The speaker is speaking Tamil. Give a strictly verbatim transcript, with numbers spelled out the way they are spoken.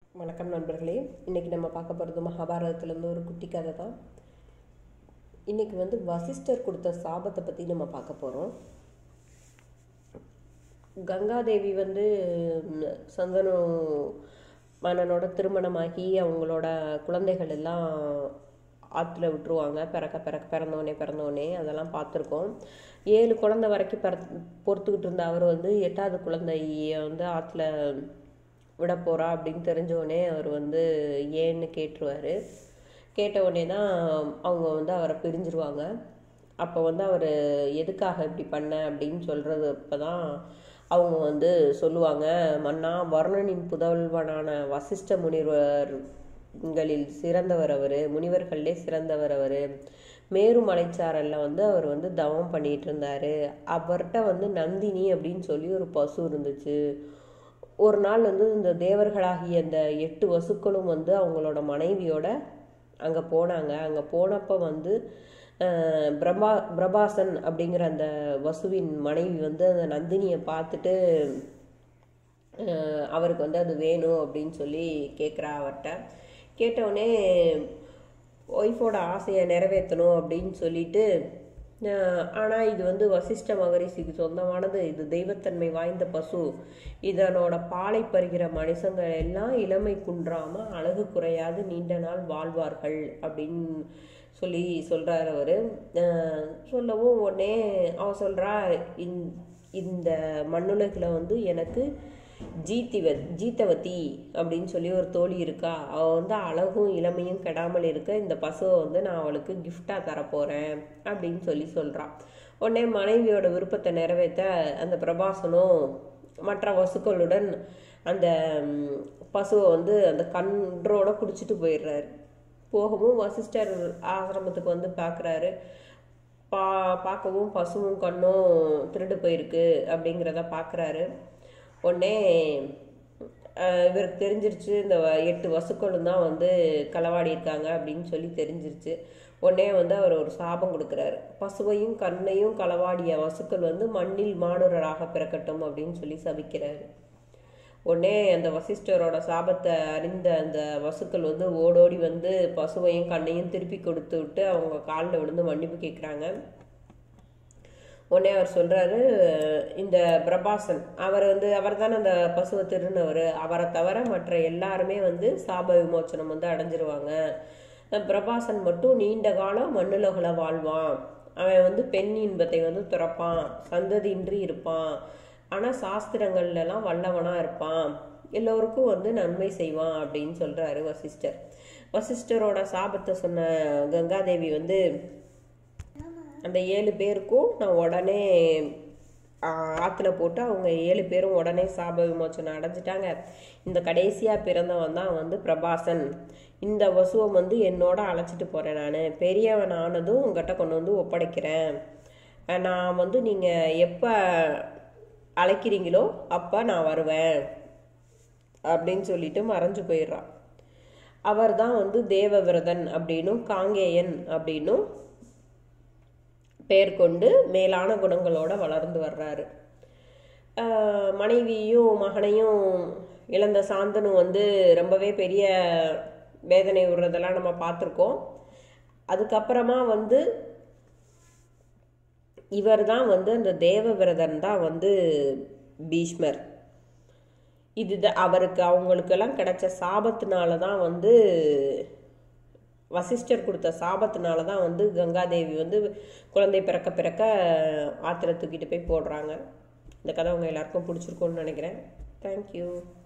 வணக்கம் நண்பர்களே. இன்றைக்கி நம்ம பார்க்க போகிறது மகாபாரதத்துலேருந்து ஒரு குட்டி கதை தான். இன்றைக்கி வந்து வசிஷ்டர் கொடுத்த சாபத்தை பற்றி நம்ம பார்க்க போகிறோம். கங்காதேவி வந்து சந்தனு மன்னனோட திருமணமாகி அவங்களோட குழந்தைகள் எல்லாம் ஆற்றுல விட்டுருவாங்க. பிறக்க பிறக்க பிறந்தோடனே பிறந்தோடனே அதெல்லாம் பார்த்துருக்கோம். ஏழு குழந்தை வரைக்கும் பிற பொறுத்துக்கிட்டு இருந்த அவர் வந்து எட்டாவது குழந்தைய வந்து ஆற்றுல விட போகிறா அப்படின்னு தெரிஞ்சோடனே அவர் வந்து ஏன்னு கேட்டுருவார். கேட்ட உடனே தான் அவங்க வந்து அவரை பிரிஞ்சிருவாங்க. அப்போ வந்து அவர் எதுக்காக இப்படி பண்ண அப்படின்னு சொல்கிறது அப்போ தான் அவங்க வந்து சொல்லுவாங்க, மன்னா, வருணனின் புதல்வனான வசிஷ்ட முனிவர்களில் சிறந்தவர் அவர், முனிவர்களே சிறந்தவர் அவர். மேரு மலைச்சாரலில் வந்து அவர் வந்து தவம் பண்ணிகிட்டு இருந்தார். அவர்கிட்ட வந்து நந்தினி அப்படின்னு சொல்லி ஒரு பசு இருந்துச்சு. ஒரு நாள் வந்து இந்த தேவர்களாகிய அந்த எட்டு வசுக்களும் வந்து அவங்களோட மனைவியோட அங்கே போனாங்க. அங்கே போனப்போ வந்து பிரபா பிரபாசன் அப்படிங்கிற அந்த வசுவின் மனைவி வந்து அந்த நந்தினியை பார்த்துட்டு அவருக்கு வந்து அது வேணும் அப்படின்னு சொல்லி கேட்குறா. அவர்கிட்ட கேட்டவுடனே ஒய்ஃபோட ஆசையை நிறைவேற்றணும் அப்படின்னு சொல்லிட்டு, ஆனால் இது வந்து வசிஷ்ட மகரிஷிக்கு சொந்தமானது, இது தெய்வத்தன்மை வாய்ந்த பசு, இதனோட பாலை பருகிற மனுஷங்க எல்லாம் இளமை குன்றாமல் அழகு குறையாது நீண்ட நாள் வாழ்வார்கள் அப்படின்னு சொல்லி சொல்கிறார் அவர். சொல்லவும் உடனே அவன் சொல்கிறா, இந்த மண்ணுலகில் வந்து எனக்கு ஜீத்திவ ஜீத்தவதி அப்படின்னு சொல்லி ஒரு தோழி இருக்கா. அவள் வந்து அழகும் இளமையும் கெடாமல் இருக்க இந்த பசுவை வந்து நான் அவளுக்கு கிஃப்டாக தரப்போகிறேன் அப்படின்னு சொல்லி சொல்கிறான். உடனே மனைவியோட விருப்பத்தை நிறைவேற்ற அந்த பிரபாசனும் மற்ற வசுக்களுடன் அந்த பசுவை வந்து அந்த கன்றோட குடிச்சிட்டு போயிடுறாரு. போகவும் வசிஷ்டர் ஆசிரமத்துக்கு வந்து பார்க்குறாரு. பா பார்க்கவும் பசுவும் கண்ணும் திருடு போயிருக்கு அப்படிங்கிறத பார்க்குறாரு. உடனே இவருக்கு தெரிஞ்சிருச்சு, இந்த எட்டு வசுக்களும் தான் வந்து களவாடி இருக்காங்க அப்படின்னு சொல்லி தெரிஞ்சிருச்சு. உடனே வந்து அவர் ஒரு சாபம் கொடுக்குறாரு. பசுவையும் கண்ணையும் களவாடிய வசுக்கள் வந்து மண்ணில் மானுடராக பிறக்கட்டும் அப்படின்னு சொல்லி சபிக்கிறாரு. உடனே அந்த வசிஷ்டரோட சாபத்தை அறிந்த அந்த வசுக்கள் வந்து ஓடோடி வந்து பசுவையும் கண்ணையும் திருப்பி கொடுத்து விட்டு அவங்க காலில் விழுந்து மன்னிப்பு கேட்குறாங்க. உடனே அவர் சொல்கிறாரு, இந்த பிரபாசன் அவர் வந்து அவர் தானே அந்த பசுவை திருநவர், அவரை தவிர மற்ற எல்லாருமே வந்து சாப விமோச்சனம் வந்து அடைஞ்சிருவாங்க. பிரபாசன் மட்டும் நீண்ட காலம் மண்ணுலகில் வாழ்வான். அவன் வந்து பெண் இன்பத்தை வந்து துறப்பான், சந்ததியின்றி இருப்பான், ஆனால் சாஸ்திரங்கள்லாம் வல்லவனாக இருப்பான், எல்லோருக்கும் வந்து நன்மை செய்வான் அப்படின்னு சொல்கிறாரு வசிஷ்டர். வசிஷ்டரோட சாபத்தை சொன்ன கங்காதேவி வந்து, அந்த ஏழு பேருக்கும் நான் உடனே ஆற்றுல போட்டு அவங்க ஏழு பேரும் உடனே சாப விமோச்சனம் அடைஞ்சிட்டாங்க. இந்த கடைசியாக பிறந்தவன் தான் வந்து பிரபாசன். இந்த வசுவை வந்து என்னோட அழைச்சிட்டு போகிறேன், நான் பெரியவன் ஆனதும் உங்கள்கிட்ட கொண்டு வந்து ஒப்படைக்கிறேன். நான் வந்து நீங்கள் எப்போ அழைக்கிறீங்களோ அப்போ நான் வருவேன் அப்படின்னு சொல்லிட்டு மறைஞ்சு போயிடுறான். அவர் தான் வந்து தேவவிரதன் அப்படின்னும் காங்கேயன் அப்படின்னும் பெயர் கொண்டு மேலான குணங்களோட வளர்ந்து வர்றாரு. மனைவியும் மகனையும் இழந்த சாந்தனு வந்து ரொம்பவே பெரிய வேதனை விடுறதெல்லாம் நம்ம பார்த்துருக்கோம். அதுக்கப்புறமா வந்து இவர் தான் வந்து அந்த தேவவிரதன் தான் வந்து பீஷ்மர். இது அவருக்கு அவங்களுக்கெல்லாம் கிடைச்ச சாபத்தினால தான் வந்து வசிஷ்டர் கொடுத்த சாபத்தினால தான் வந்து கங்காதேவி வந்து குழந்தை பிறக்க பிறக்க ஆத்திர தூக்கிட்டு போய் போடுறாங்க. இந்த கதை அவங்க எல்லாருக்கும் பிடிச்சிருக்கும்னு நினைக்கிறேன். தேங்க்யூ.